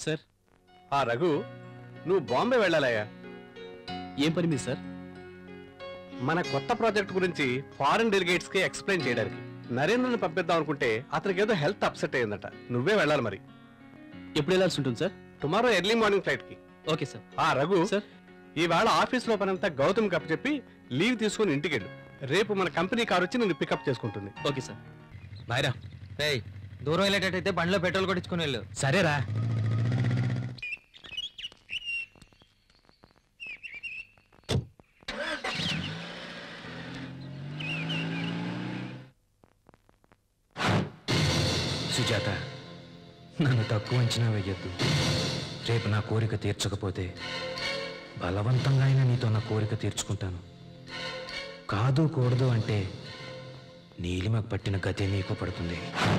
Sir. Raghu, నువ్వు బాంబే వెళ్ళాలయ్యా. ఏం పని మీద సార్? మన కొత్త ప్రాజెక్ట్ గురించి ఫారెన్ డెలిగేట్స్ కి ఎక్స్ప్లెయిన్ చేయడానికి నరేంద్రని పంపిద్దాం అనుకుంటే అతనికి ఏదో హెల్త్ అప్సెట్ అయ్యిందట. నువ్వే వెళ్ళాలి మరి. ఎప్పుడు వెళ్ళాల్సి ఉంటుంది sir? Tomorrow early morning flight కి. Okay sir. రఘు సార్, ఇవాళ ఆఫీస్ లో పనంతా గౌతమ్ కప్ చెప్పి లీవ్ తీసుకుని ఇంటికి వెళ్ళు. రేపు మన కంపెనీ కార్ వచ్చి నిన్ను పికప్ చేసుకుంటుంది. Okay sir. బాయ్రా. దూరం వెళ్ళేటట్టయితే బండిలో పెట్రోల్ కొట్టించుకుని వెళ్ళు. సరేరా. సుజాత, నన్ను తక్కువ అంచనా వేయొద్దు. రేపు నా కోరిక తీర్చకపోతే బలవంతంగా అయినా నీతో నా కోరిక తీర్చుకుంటాను. కాదు కూడదు అంటే నీలిమకు పట్టిన గతే నీకు పడుతుంది.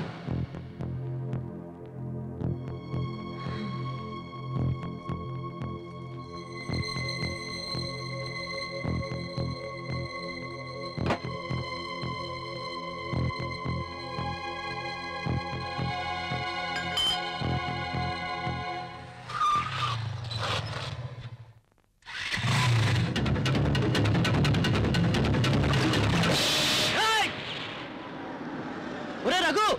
రఘు,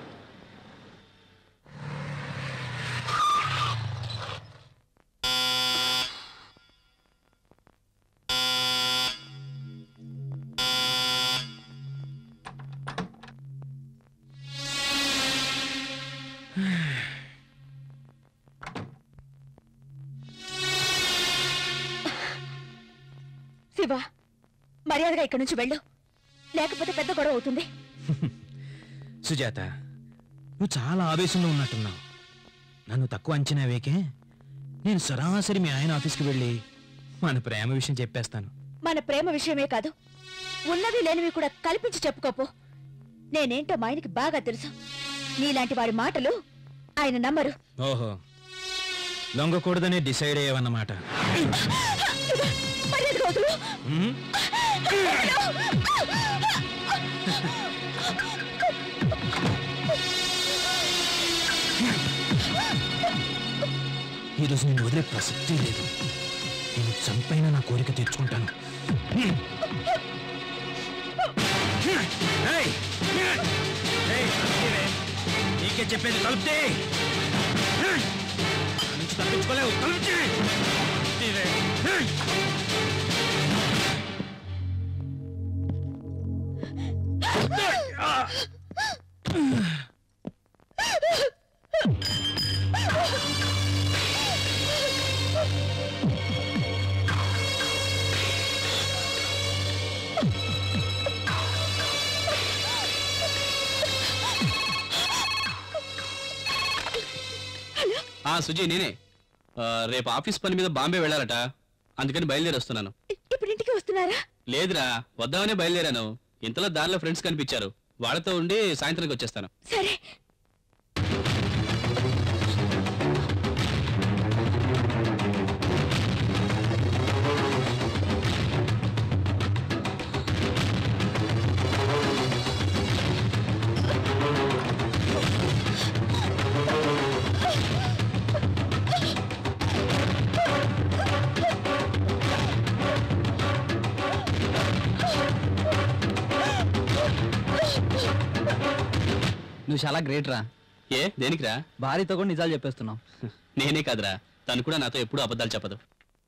శివ, మర్యాదగా ఇక్కడి నుంచి వెళ్ళు, లేకపోతే పెద్ద గొడవ అవుతుంది. సుజాత, నువ్వు చాలా ఆవేశంలో ఉన్నట్టున్నావు. నన్ను తక్కువ అంచనా వేకే నేను సరాసరి మీ ఆయన ఆఫీస్కి వెళ్ళి మన ప్రేమ విషయం చెప్పేస్తాను. మన ప్రేమ విషయమే కాదు, ఉన్నవి లేనివి కూడా కల్పించి చెప్పుకోపో. నేనేంటో మా ఆయనకి బాగా తెలుసు. నీలాంటి వాడి మాటలు ఆయన నమ్మరు. ఓహో, లొంగకూడదనే డిసైడ్ అయ్యావన్నమాట. ఈరోజు నేను వదిలే ప్రసక్తి లేదు. నేను చంపైనా నా కోరిక తీర్చుకుంటాను. నీకే చెప్పేది, కలిపితే నుంచి తప్పించుకోలేవు. కలిపితే సుజీ, నేనే. రేపు ఆఫీస్ పని మీద బాంబే వెళ్ళాలట, అందుకని బయలుదేరి వస్తున్నాను. ఇప్పుడు ఇంటికి వస్తున్నారా? లేదురా, వద్దామనే బయలుదేరాను. ఇంతలో దారిలో ఫ్రెండ్స్ కనిపించారు, వాళ్ళతో ఉండి సాయంత్రానికి వచ్చేస్తాను. సరే. నువ్వు చాలా గ్రేట్ రా. ఏ, దేనికిరా? భార్యతో కూడా నిజాలు చెప్పేస్తున్నావు. నేనే కాదురా, తను కూడా నాతో ఎప్పుడూ అబద్ధాలు చెప్పదు.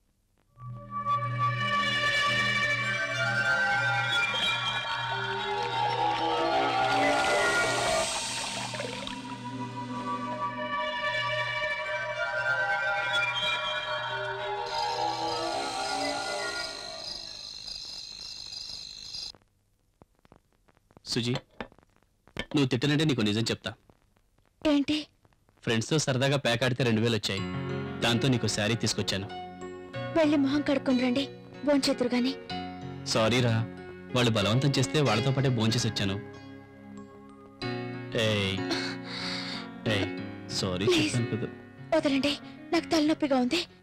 సుజీ, నువ్వు తిట్టనంటే నీకు నిజం చెప్తా. ఏంటి? ఫ్రెండ్స్తో సరదాగా పేకాడితే 2000 వచ్చాయి. దాంతో నీకు శారీ తీసుకొచ్చాను. వెళ్ళి మొహం కడుక్కొని రండి, భోంచేతురు గాని. సారీరా, వాళ్ళు బలవంతం చేస్తే వాళ్ళతో పాటే భోంచేసి వచ్చాను. సారీ చెప్పాను కదా. వదలండి, నాకు తలనొప్పిగా ఉంది.